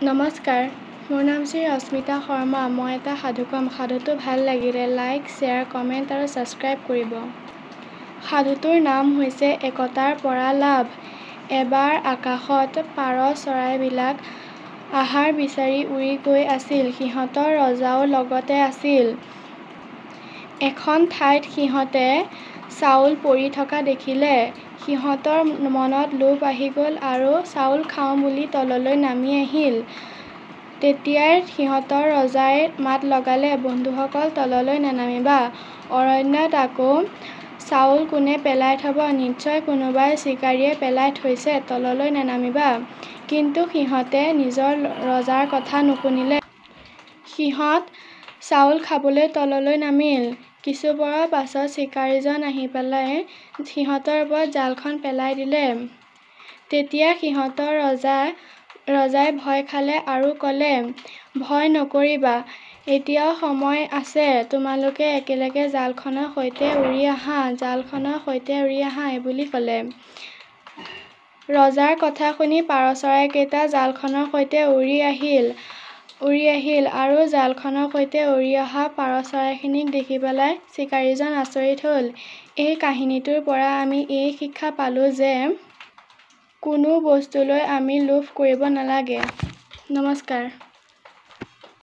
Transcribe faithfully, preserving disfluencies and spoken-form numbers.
নমস্কাৰ, মোৰ নাম শ্ৰী ৰশ্মিতা শৰ্মা। মই এটা সাধু ক'ম। সাধুটো ভাল লাগিলে লাইক, শ্বেয়াৰ, কমেণ্ট আৰু ছাবস্ক্ৰাইব কৰিব। সাধুটোৰ নাম হৈছে একতাৰ পৰা লাভ। এবাৰ আকাশত পাৰ চৰাইবিলাক আহাৰ বিচাৰি উৰি গৈ আছিল। সিহঁতৰ ৰজাও লগতে আছিল। এখন ঠাইত সিহঁতে চাউল পৰি থকা দেখিলে। সিহঁতৰ মনত লোভ আহি গ'ল আৰু চাউল খাওঁ বুলি তললৈ নামি আহিল। তেতিয়াই সিহঁতৰ ৰজাই মাত লগালে, বন্ধুসকল তললৈ নানামিবা। অৰণ্যত আকৌ চাউল কোনে পেলাই থ'ব? নিশ্চয় কোনোবাই চিকাৰীয়ে পেলাই থৈছে, তললৈ নানামিবা। কিন্তু সিহঁতে নিজৰ ৰজাৰ কথা নুশুনিলে। সিহঁত চাউল খাবলৈ তললৈ নামিল। কিছুপৰৰ পাছত চিকাৰীজন আহি পেলাই সিহঁতৰ ওপৰত জালখন পেলাই দিলে। তেতিয়া সিহঁতৰ ৰজা ৰজাই ভয় খালে আৰু ক'লে, ভয় নকৰিবা, এতিয়াও সময় আছে। তোমালোকে একেলগে জালখনৰ সৈতে উৰি আহা, জালখনৰ সৈতে উৰি আহা এইবুলি ক'লে। ৰজাৰ কথা শুনি পাৰ চৰাইকেইটা জালখনৰ সৈতে উৰি আহিল উৰি আহিল আৰু জালখনৰ সৈতে উৰি অহা পাৰ চৰাইখিনিক দেখি পেলাই চিকাৰীজন আচৰিত হ'ল। এই কাহিনীটোৰ পৰা আমি এই শিক্ষা পালোঁ যে কোনো বস্তুলৈ আমি লোভ কৰিব নালাগে। নমস্কাৰ।